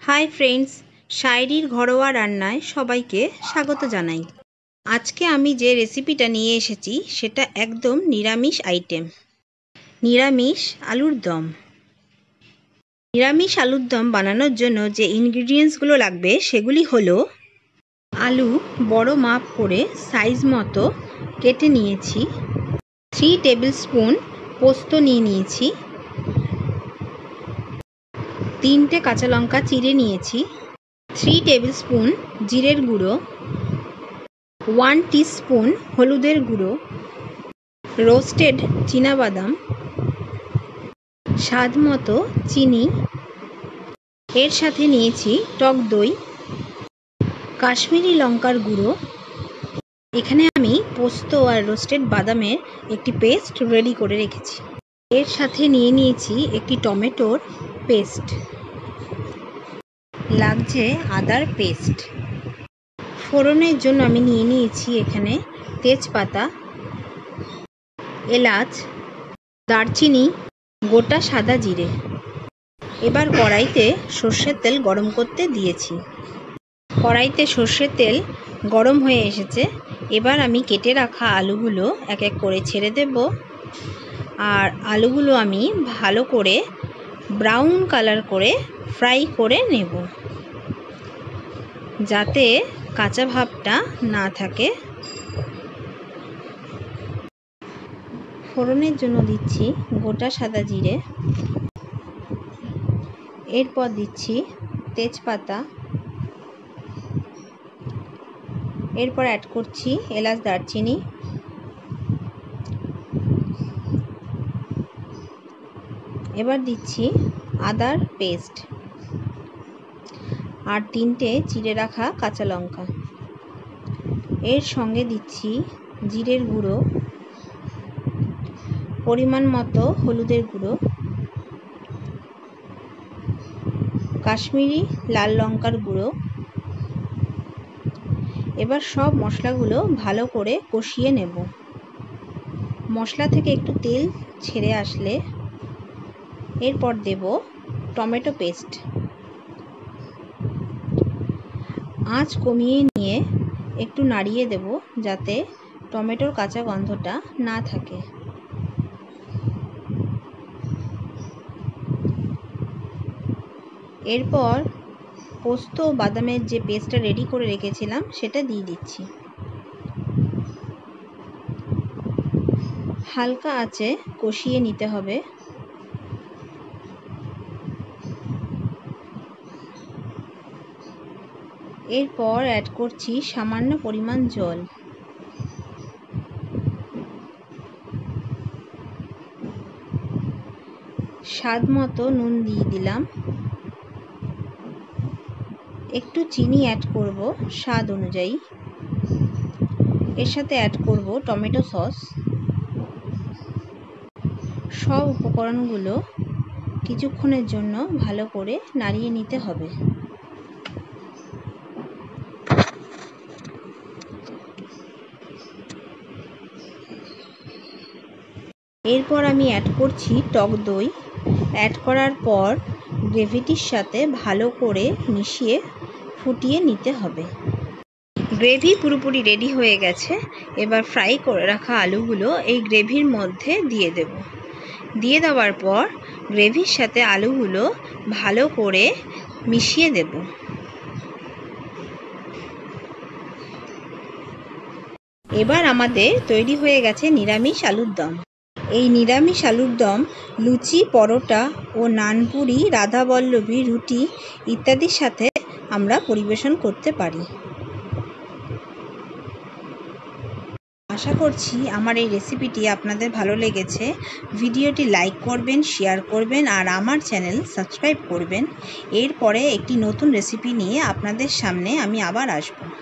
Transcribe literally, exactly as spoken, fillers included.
Hi friends, শায়রির ঘরোয়া রান্নায় সবাইকে স্বাগত জানাই। আজকে আমি যে রেসিপিটা নিয়ে এসেছি সেটা একদম নিরামিষ আইটেম, নিরামিষ আলুর দম। নিরামিষ আলুর দম বানানোর জন্য যে ইনগ্রিডিয়েন্টসগুলো লাগবে সেগুলি হলো আলু বড় মাপ করে সাইজ মতো কেটে নিয়েছি, থ্রি টেবিল স্পুন পোস্ত নিয়ে নিয়েছি, তিনটে কাঁচা লঙ্কা চিড়ে নিয়েছি, থ্রি টেবিল স্পুন জিরের গুঁড়ো, ওয়ান টিস্পুন হলুদের গুঁড়ো, রোস্টেড চীনাবাদাম, স্বাদ মতো চিনি, এর সাথে নিয়েছি টক দই, কাশ্মীরি লঙ্কার গুঁড়ো। এখানে আমি পোস্ত আর রোস্টেড বাদামের একটি পেস্ট রেডি করে রেখেছি। এর সাথে নিয়ে নিয়েছি একটি টমেটোর পেস্ট, লাগছে আদার পেস্ট। ফোড়নের জন্য আমি নিয়ে নিয়েছি এখানে তেজপাতা, এলাচ, দারচিনি, গোটা সাদা জিরে। এবার কড়াইতে সর্ষের তেল গরম করতে দিয়েছি। কড়াইতে সর্ষের তেল গরম হয়ে এসেছে। এবার আমি কেটে রাখা আলুগুলো এক এক করে ছেড়ে দেব। আর আলুগুলো আমি ভালো করে ব্রাউন কালার করে ফ্রাই করে নেব, যাতে কাঁচা ভাবটা না থাকে। ফোড়নের জন্য দিচ্ছি গোটা সাদা জিরে, এরপর দিচ্ছি তেজপাতা, এরপর অ্যাড করছি এলাচ দারচিনি, এবার দিচ্ছি আদার পেস্ট আর তিনটে চিড়ে রাখা কাঁচা লঙ্কা। এর সঙ্গে দিচ্ছি জিরের গুঁড়ো, পরিমাণ মতো হলুদের গুঁড়ো, কাশ্মীরি লাল লঙ্কার গুঁড়ো। এবার সব মশলাগুলো ভালো করে কষিয়ে নেব। মশলা থেকে একটু তেল ছেড়ে আসলে এরপর দেব টমেটো পেস্ট। আঁচ কমিয়ে নিয়ে একটু নাড়িয়ে দেব যাতে টমেটোর কাঁচা গন্ধটা না থাকে। এরপর পোস্ত বাদামের যে পেস্টটা রেডি করে রেখেছিলাম সেটা দিয়ে দিচ্ছি। হালকা আঁচে কষিয়ে নিতে হবে। এরপর অ্যাড করছি সামান্য পরিমাণ জল। স্বাদ মতো নুন দিয়ে দিলাম। একটু চিনি অ্যাড করব স্বাদ অনুযায়ী। এর সাথে অ্যাড করব টমেটো সস। সব উপকরণগুলো কিছুক্ষণের জন্য ভালো করে নাড়িয়ে নিতে হবে। এরপর আমি অ্যাড করছি টক দই। অ্যাড করার পর গ্রেভিটির সাথে ভালো করে মিশিয়ে ফুটিয়ে নিতে হবে। গ্রেভি পুরোপুরি রেডি হয়ে গেছে। এবার ফ্রাই করে রাখা আলুগুলো এই গ্রেভির মধ্যে দিয়ে দেব। দিয়ে দেওয়ার পর গ্রেভির সাথে আলুগুলো ভালো করে মিশিয়ে দেব। এবার আমাদের তৈরি হয়ে গেছে নিরামিষ আলুর দম। এই নিরামিষ আলুর দম লুচি, পরোটা ও নানপুরি, রাধাবল্লভী, রুটি ইত্যাদির সাথে আমরা পরিবেশন করতে পারি। আশা করছি আমার এই রেসিপিটি আপনাদের ভালো লেগেছে। ভিডিওটি লাইক করবেন, শেয়ার করবেন আর আমার চ্যানেল সাবস্ক্রাইব করবেন। এরপরে একটি নতুন রেসিপি নিয়ে আপনাদের সামনে আমি আবার আসব।